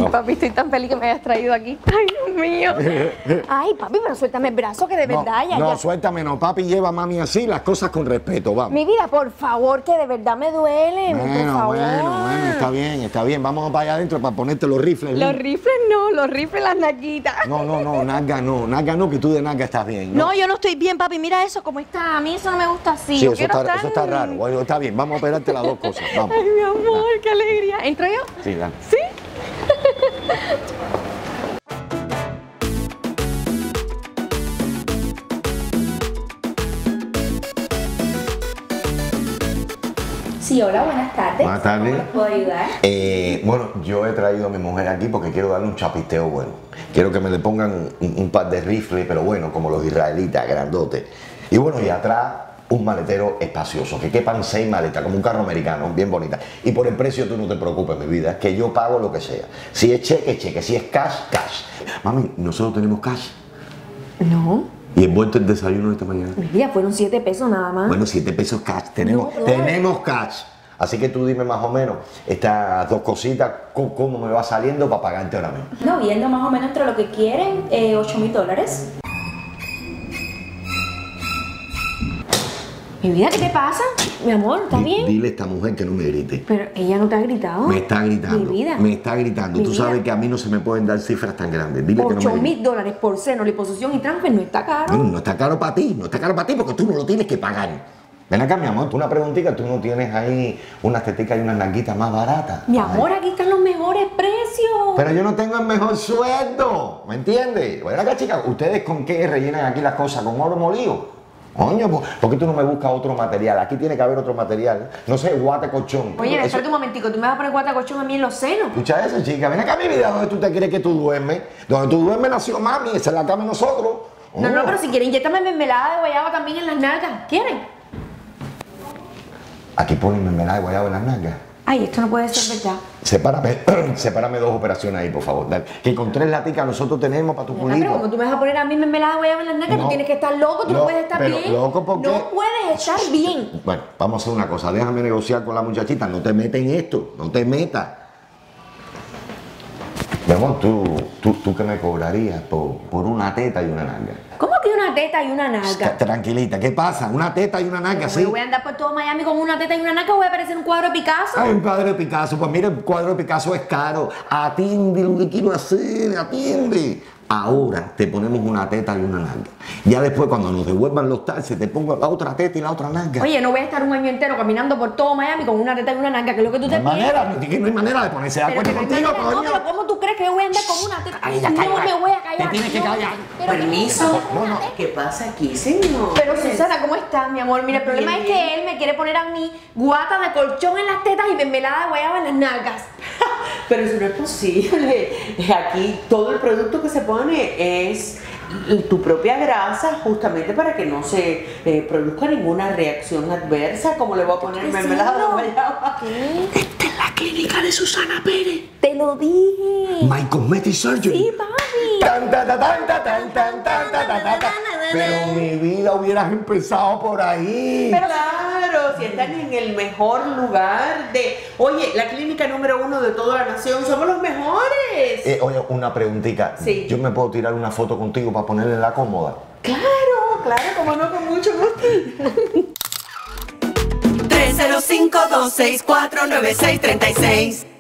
No. Papi, estoy tan feliz que me hayas traído aquí. Ay, Dios mío. Ay, papi, pero suéltame el brazo, que de verdad ya. No, suéltame, no, papi, lleva a mami así, las cosas con respeto, vamos. Mi vida, por favor, que de verdad me duele. Por favor. Bueno, está bien. Vamos para allá adentro para ponerte los rifles. Los rifles no, los rifles, las naguitas. No, nalga no, que tú de nalga estás bien. No, yo no estoy bien, papi, mira eso, cómo está. A mí eso no me gusta así. Sí, Yo eso está raro. Bueno, está bien, vamos a operarte las dos cosas, vamos. Ay, mi amor, qué alegría. ¿Entro yo? Sí, dale. ¿Sí? Sí, hola, buenas tardes. Buenas tardes. ¿Cómo les puedo ayudar? Bueno, yo he traído a mi mujer aquí porque quiero darle un chapisteo bueno. Quiero que me le pongan un par de rifles, pero bueno, como los israelitas, grandotes. Y bueno, y atrás un maletero espacioso, que quepan 6 maletas, como un carro americano, bien bonita. Y por el precio tú no te preocupes, mi vida, que yo pago lo que sea. Si es cheque, cheque. Si es cash, cash. Mami, nosotros tenemos cash. No. ¿Y envuelto el desayuno de esta mañana? Mi vida, fueron 7 pesos nada más. Bueno, 7 pesos cash. Tenemos cash. Así que tú dime más o menos estas dos cositas, cómo me va saliendo para pagarte ahora mismo. No, viendo más o menos entre lo que quieren, $8,000. Mi vida, ¿qué te pasa? Mi amor, ¿estás bien? Dile a esta mujer que no me grite. Pero ella no te ha gritado. Me está gritando. Mi vida. Me está gritando. Mi Tú vida. sabes que a mí no se me pueden dar cifras tan grandes. Dile que no me grite. $8,000 por seno, liposucción y transfer no está caro. Bueno, no está caro para ti. No está caro para ti porque tú no lo tienes que pagar. Ven acá, mi amor. Una preguntita. ¿Tú no tienes ahí unas teticas y unas nalguitas más baratas? Mi amor, aquí están los mejores precios. Pero yo no tengo el mejor sueldo. ¿Me entiendes? Ven acá, chicas. ¿Ustedes con qué rellenan aquí las cosas? ¿Con oro molido? Coño, ¿por qué tú no me buscas otro material? Aquí tiene que haber otro material. No sé, guate colchón. Oye, Eso- espérate un momentico, tú me vas a poner guatacochón a mí en los senos. Escucha eso, chica. Ven acá, mi vida. ¿Dónde tú te crees que tú duermes? Donde tú duermes nació mami. Esa es la cama de nosotros. No, no, pero si quieren, inyéctame mermelada de guayaba también en las nalgas. ¿Quieren? Aquí ponen mermelada de guayaba en las nalgas. Ay, esto no puede ser verdad. Sepárame 2 operaciones ahí, por favor. Dale. Que con 3 laticas nosotros tenemos para tu Pero como culito. tú me vas a poner a mí mermelada de guayaba en las nalgas, No. tú tienes que estar loco, tú no puedes estar pero bien. loco, ¿por qué? No puedes estar bien. Bueno, vamos a hacer una cosa. Déjame negociar con la muchachita. No te metas en esto. No te metas. Mi amor, ¿tú qué me cobrarías por una teta y una nalga? ¿Cómo que una teta y una nalga? Tranquilita, ¿qué pasa? Una teta y una nalga, sí. Yo voy a andar por todo Miami con una teta y una nalga, voy a parecer un cuadro de Picasso. Ay, un cuadro de Picasso. Pues mira, el cuadro de Picasso es caro. Atiende lo que quiero hacer, atiende. Ahora te ponemos una teta y una nalga. Ya después, cuando nos devuelvan los taxis, te pongo la otra teta y la otra nalga. Oye, no voy a estar un año entero caminando por todo Miami con una teta y una nalga, que es lo que tú no te hay piensas. manera, no hay manera de ponerse de Pero acuerdo que no hay contigo, manera, no, coño. pero ¿cómo tú crees que yo voy a andar con una teta? Ay, ya no cállate. me voy a callar. Te tienes que no. callar. Pero- Permiso. No. ¿Qué pasa aquí, señor? Pero Susana, ¿cómo estás, mi amor? Mira, el problema Bien, es que él me quiere poner a mí guata de colchón en las tetas y mermelada de guayaba en las nalgas. Pero eso no es posible. Aquí todo el producto que se pone es tu propia grasa, justamente para que no se produzca ninguna reacción adversa, como le voy a poner mermelada de guayaba. ¿Qué? Esta es la clínica de Susana Pérez. Te lo dije. My Cosmetic Surgery. Sí, papi. Tan, ta, ta, tan, ta, tan, tan, tan, ta, ta, ta, ta. Pero mi vida hubieras empezado por ahí. Pero claro, si están en el mejor lugar de... Oye, la clínica número 1 de toda la nación, somos los mejores. Oye, una preguntita. Sí. ¿Yo me puedo tirar una foto contigo para ponerle en la cómoda? Claro, como no, con mucho gusto. 305-264-9636